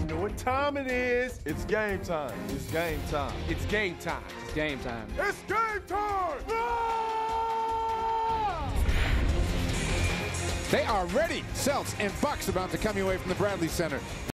You know what time it is. It's game time. It's game time. It's game time. It's game time. It's game time! They are ready. Celts and Bucks about to come your way from the Bradley Center.